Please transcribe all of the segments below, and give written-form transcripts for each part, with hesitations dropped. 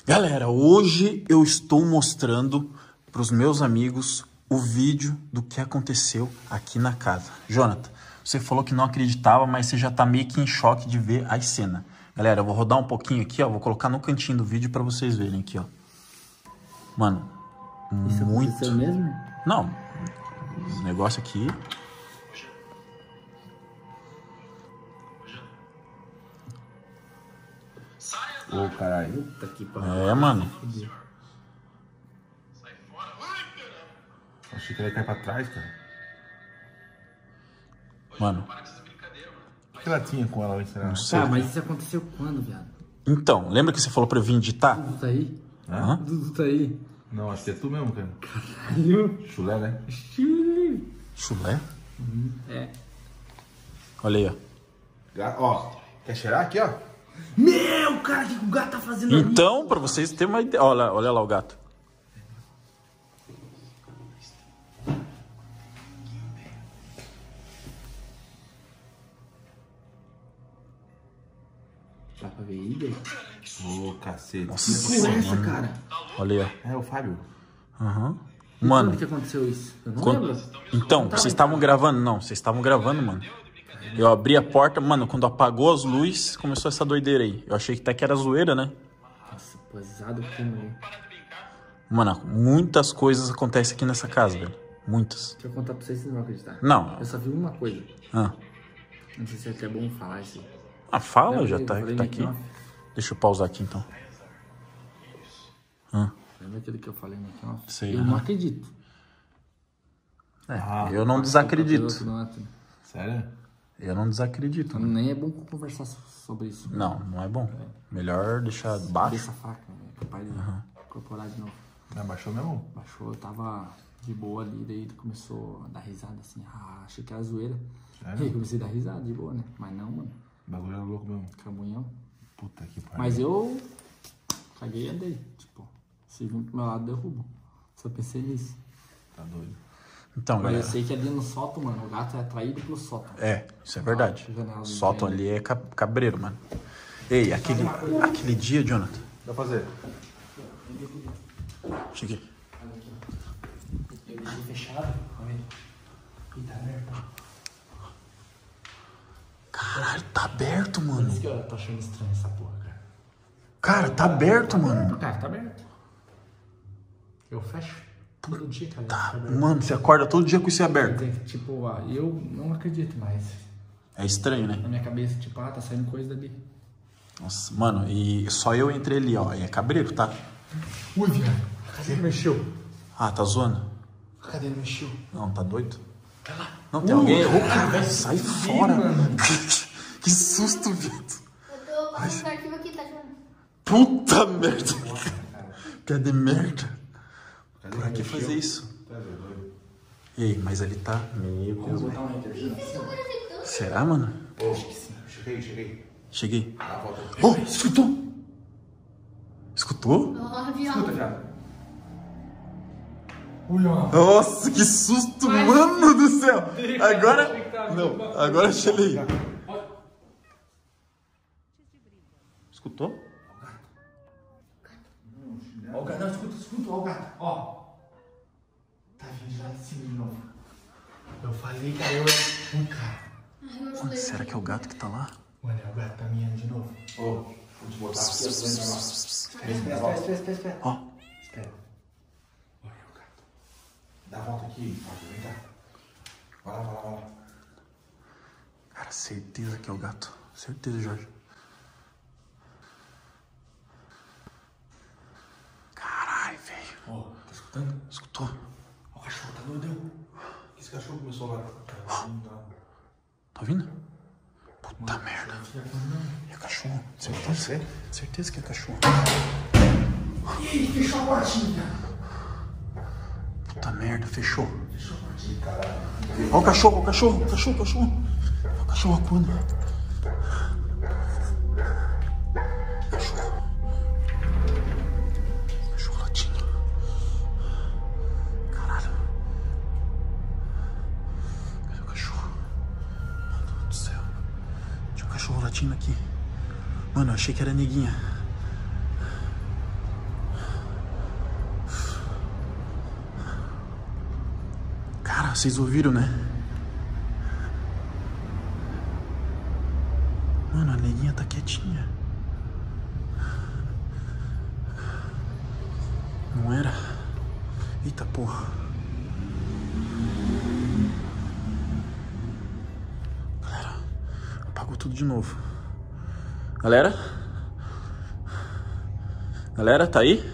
Galera, hoje eu estou mostrando para os meus amigos o vídeo do que aconteceu aqui na casa. Jonathan, você falou que não acreditava, mas você já tá meio que em choque de ver as cenas. Galera, eu vou rodar um pouquinho aqui, ó. Vou colocar no cantinho do vídeo para vocês verem aqui, ó. Mano, isso muito... aconteceu mesmo? Não, o negócio aqui... Ô, caralho. Puta que pariu. É, mano. Achei que ele ia cair pra trás, cara. Mano. O que ela tinha com ela, será? Não sei. Tá, mas isso aconteceu quando, viado? Então, lembra que você falou pra eu vir editar? Dudu tá aí? Hã? Dudu tá aí? Não, acho que é tu mesmo, cara. Caralho. Chulé, né? Chulé? É. Olha aí, ó. Ó, quer cheirar aqui, ó? Meu, cara, o que o gato tá fazendo ali? Então, pra vocês terem uma ideia... Olha lá o gato. Dá pra ver aí, velho? Ô, cacete. Nossa, Que porra é essa, cara? Olha aí, ó. É o Fábio. Aham. E Mano, quando que aconteceu isso? Eu não quando... lembro. Então, vocês estavam gravando? Não, vocês estavam gravando, mano. Eu abri a porta, mano, quando apagou as luzes, começou essa doideira aí. Eu achei que até que era zoeira, né? Nossa, pesado o clima aí. Mano, muitas coisas acontecem aqui nessa casa, velho. Muitas. Deixa eu contar pra vocês, vocês não vão acreditar. Não. Eu só vi uma coisa. Ah, Não sei se é até bom falar isso. fala, Não, já eu tá falei aqui. no making-off. Deixa eu pausar aqui, então. Lembra aquilo que eu falei no making-off? Sei, Eu aham. não acredito. Eu não desacredito. Sério? Eu não desacredito. Né? Nem é bom conversar sobre isso. Não, não é bom. Melhor deixar baixo. Essa faca, é capaz de incorporar de novo. Abaixou mesmo? Baixou, eu tava de boa ali, daí ele começou a dar risada assim. Ah, achei que era zoeira. Sério? Aí comecei a dar risada de boa, né? Mas não, mano. O bagulho era louco mesmo. Camunhão. Puta que pariu. Mas eu caguei a dele. Tipo, se vir pro meu lado, derrubo. Só pensei nisso. Tá doido. Então, Mas eu galera. sei que ali no sótão, mano, o gato é atraído pelo sótão. É, isso é verdade. Janela Sótão do ali é cabreiro, mano. Ei, aquele dia, Jonathan. Dá pra fazer? Cheguei. Eu deixei fechado. Olha aí. E tá aberto. Caralho, tá aberto, mano. Por isso que eu tô achando estranho essa porra, cara. Cara, tá aberto, mano. Cara, tá aberto. Eu fecho todo dia, cara. Tá, aberto. mano, você acorda todo dia com isso Quer aberto. dizer que, tipo, eu não acredito mais. É estranho, né? Na minha cabeça, tipo, tá saindo coisa dali. Nossa, mano, e só eu entrei ali, ó. E é cabreiro, tá? Ui, viado. A cadeira mexeu. Ah, tá zoando? A cadeira mexeu. Não, tá doido? Não, tem alguém? Ô, cara, sai fora. Que susto, viado. Eu tô passando o arquivo aqui, tá chamando? Puta merda. Cadê merda? Pra que fazer isso? Ei, mas ali tá... Meu Deus, Vou velho. botar um energia. Será, mano? Cheguei. Cheguei. Oh, escutou? Escutou? Ó, avião. Ui, ó. Nossa, que susto, mano do céu. Agora... Não, agora eu chelei. Escutou? Ó o gato, não, escuta, ó o gato, ó. Tá vindo lá de cima de novo. Eu falei, cara, eu era um cara. Mano, será que é o gato que tá lá? Mano, é o gato tá miando de novo. Ô, vou te botar aqui. Espera. Ó, Espera. Olha o gato. Dá a volta aqui, Fábio. Vem cá. Vai lá. cara, certeza que é o gato. Certeza, Jorge. Caralho, velho. Ó, tá escutando? Escutou? Ó, o cachorro tá doidão. Esse cachorro começou lá. Tá ouvindo? Puta merda. É cachorro. Certeza? Certeza que é cachorro. Ih, fechou a portinha. Puta merda, fechou. Ó o cachorro. Ó o cachorro acuando. Cachorro latindo. Caralho. Cadê o cachorro? Meu Deus do céu. Tinha um cachorro latindo aqui. Mano, eu achei que era neguinha. Vocês ouviram, né? Mano, a neguinha tá quietinha. Não era? Eita porra. Galera, apagou tudo de novo. Galera? Galera, tá aí?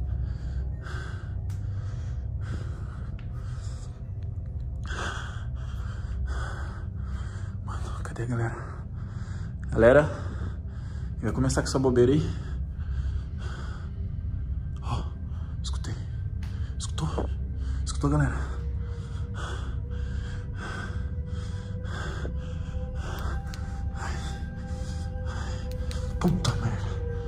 Mano, cadê a galera? Galera, vai começar com essa bobeira aí. Ó, escutei. Escutou? Escutou, galera? Puta merda.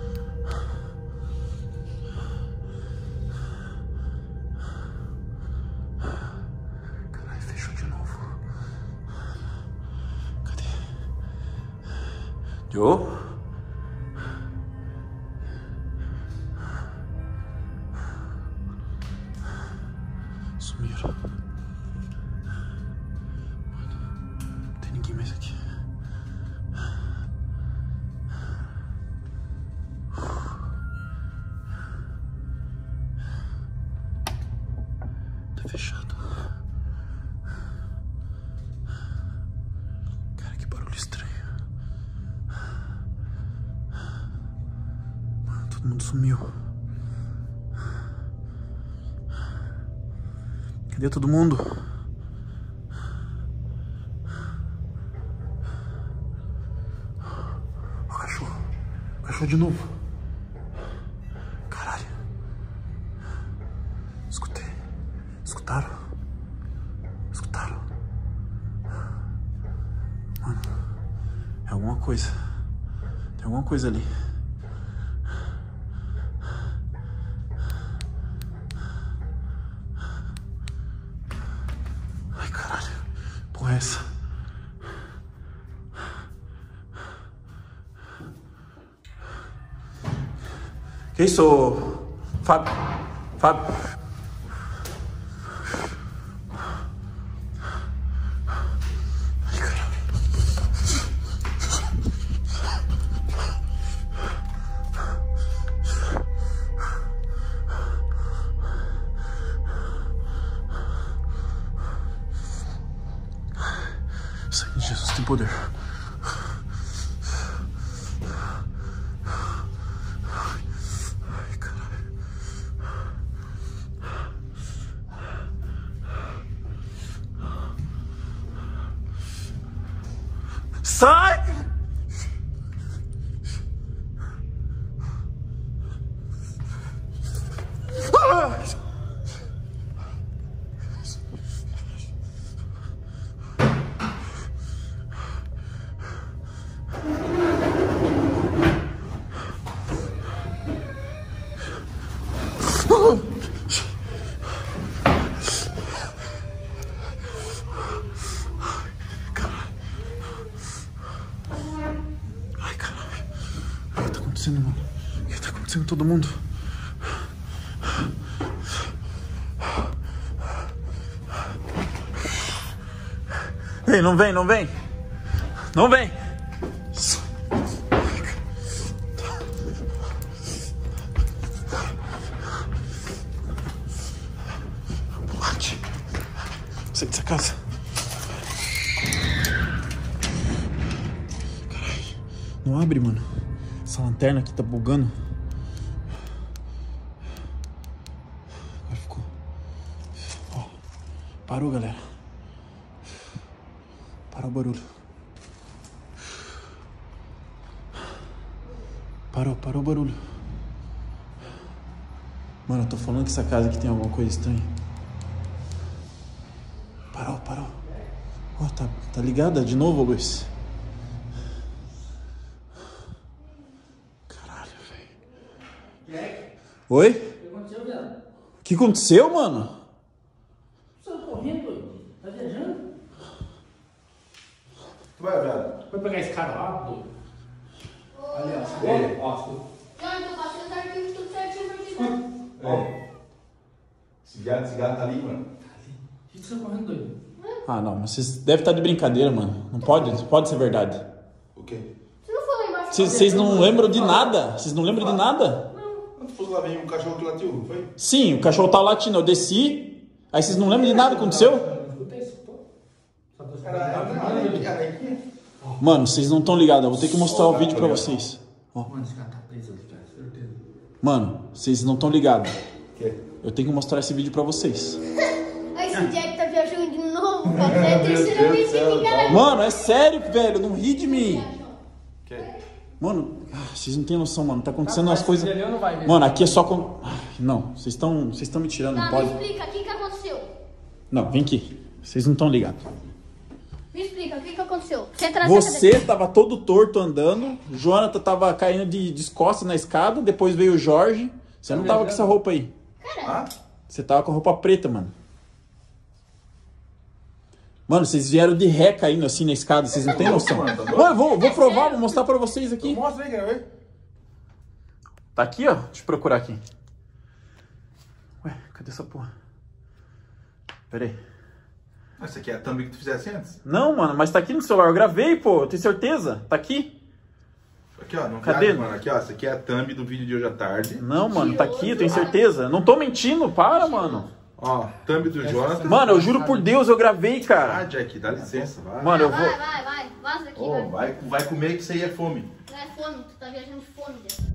Caralho, fechou de novo. Cadê? Joe? Sumiram. Não tem ninguém mais aqui. Tá fechado. Cara, que barulho estranho. Mano, todo mundo sumiu. Cadê todo mundo? Ó o cachorro. O cachorro de novo. Caralho. Escutei. Escutaram? Escutaram? Mano, é alguma coisa. Tem alguma coisa ali. Ai, caralho. Porra é essa? Que isso, Fábio? Fábio? Ai, caralho. Sangue de Jesus tem poder. Ai, caralho. Sai! Ai, caralho. O que tá acontecendo, mano? O que tá acontecendo com todo mundo? Ei, não vem, não vem. Não vem. Boate. Sai dessa casa. Caralho. Não abre, mano. Essa lanterna aqui tá bugando. Agora ficou. Ó. Parou, galera. Parou o barulho. Parou o barulho. Mano, eu tô falando que essa casa aqui tem alguma coisa estranha. Parou. Ó, tá ligada de novo, Luiz? Caralho, velho. Oi? O que aconteceu, viado? O que aconteceu, mano? Você tá correndo, doido? Tá viajando? Tu vai, velho? Foi pegar esse cara lá, doido? Ali, ó. Ei. Ó, escuta. Não, eu passei os arquivos tudo certinho pra te dar. Ó. Esse gato tá ali, mano. O que você tá correndo, doido? Ah, não, mas vocês devem estar de brincadeira, mano. Não pode ser verdade. O quê? Você não foi lá embaixo? Vocês não lembram de nada? Vocês não lembram de nada? Quando fosse lá, veio um cachorro que latiu, não foi? Sim, o cachorro tá latindo, eu desci. Aí vocês não lembram de nada que aconteceu? Não escutei isso, pô. Só tô escutando. Cara, Mano, vocês não estão ligados, eu vou ter que mostrar o vídeo pra vocês. Ó. Mano, esse cara tá preso ali, cara, certeza. Mano, vocês não estão ligados. O quê? Eu tenho que mostrar esse vídeo pra vocês. Aí esse Jack tá viajando de novo, cara. É a terceira vez que ele cara. Mano, é sério, velho, não ri de mim. O quê? Mano, vocês não têm noção, mano. Tá acontecendo umas coisas. Ele não vai mesmo. Mano, aqui é só com. Não, vocês estão me tirando, não Tá, me pode. explica, o que aconteceu? Não, vem aqui. Vocês não estão ligados. Me explica, o que aconteceu? Você traz Você tava todo torto andando, o Jonathan tava caindo de costas na escada, depois veio o Jorge. Você não tava com essa roupa aí. Ah? Você tava com a roupa preta, mano. Mano, vocês vieram de ré caindo assim na escada, vocês não têm noção. Mano, tá doido? Mano, vou provar, vou mostrar pra vocês aqui. Mostra aí, quer ver? Tá aqui, ó. Deixa eu procurar aqui. Ué, cadê essa porra? Pera aí. Essa aqui é a thumb que tu fizesse antes? Não, mano, mas tá aqui no celular. Eu gravei, pô. Eu tenho certeza. Tá aqui. Aqui, ó. Não Cadê? viaja, mano. Aqui, ó. Essa aqui é a thumb do vídeo de hoje à tarde. Não, mano, tá aqui. Eu tenho certeza. Não tô mentindo. Para, mano. Ó, thumb do Jonathan. Mano, eu juro por Deus, eu gravei, Ah, cara. Jack, dá licença, vai. Mano, eu vou... Vai, vaza daqui, Ô, vai. vai comer que isso aí é fome. Não é fome, tu tá viajando de fome, Jack.